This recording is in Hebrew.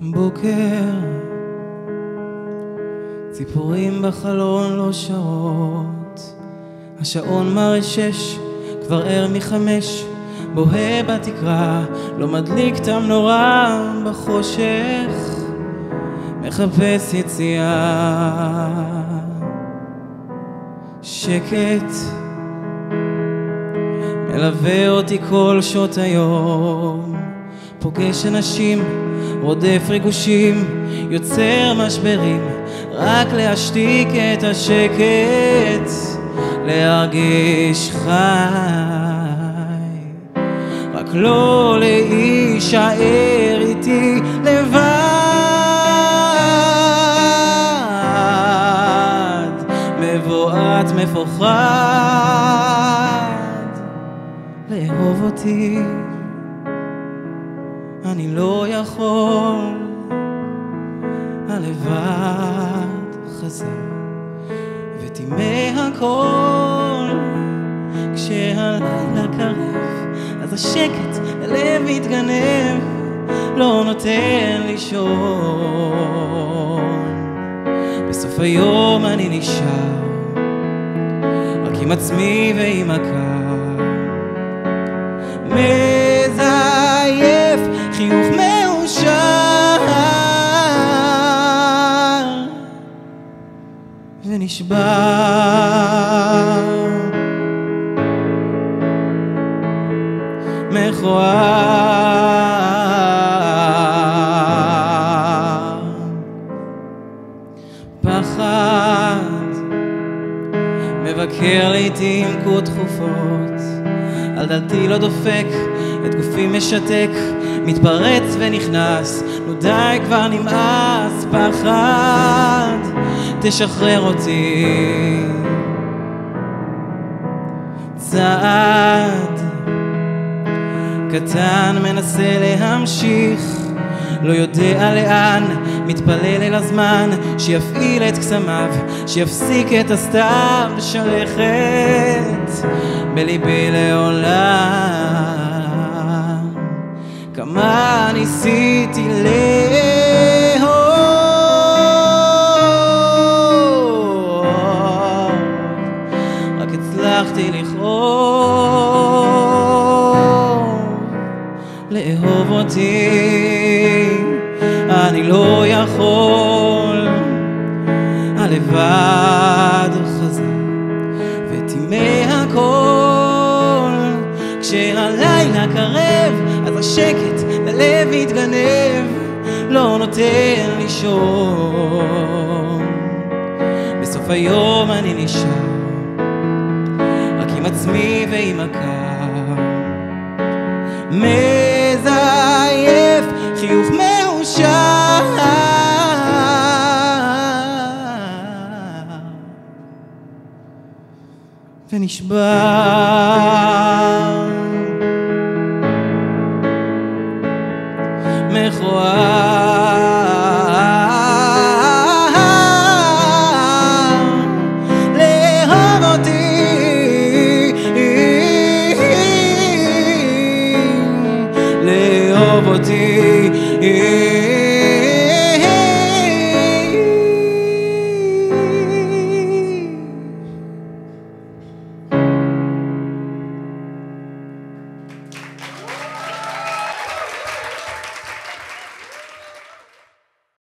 בוקר, ציפורים בחלון לא שרות, השעון מראה 6, כבר ער מ5, בוהה בתקרה, לא מדליק את המנורה בחושך, מחפש יציאה. שקט מלווה אותי כל שעות היום, פוגש אנשים, רודף ריגושים, יוצר משברים, רק להשתיק את השקט, להרגיש חי, רק לא להישאר איתי לבד, מבועת מפוחד, לאהוב אותי אני לא יכול, הלבד חזר וטימא הכל. כשהלילה קרב אז השקט הלב מתגנב, לא נותן לישון. בסוף היום אני נשאר רק עם עצמי ועם הקר, מזייף חיוך מאושר ונשבר, מכוער. פחד מבקר לעתים כה תכופות, על דלתי לא דופק, את גופי משתק, מתפרץ ונכנס, נו די כבר נמאס. פחד תשחרר אותי, צעד קטן מנסה להמשיך, לא יודע לאן, מתפלל אל הזמן שיפעיל את קסמיו, שיפסיק את הסתיו שלכת בליבי לעולם. כמה ניסיתי לאהוב, רק הצלחתי לאהוב אותי אני לא יכול, הלבד חזר וטימא הכל. כשהלילה קרב אז השקט ללב מתגנב, לא נותן לישון. בסוף היום אני נשאר רק עם עצמי ועם הקר, מזייף חיוך מאושר ונשבר.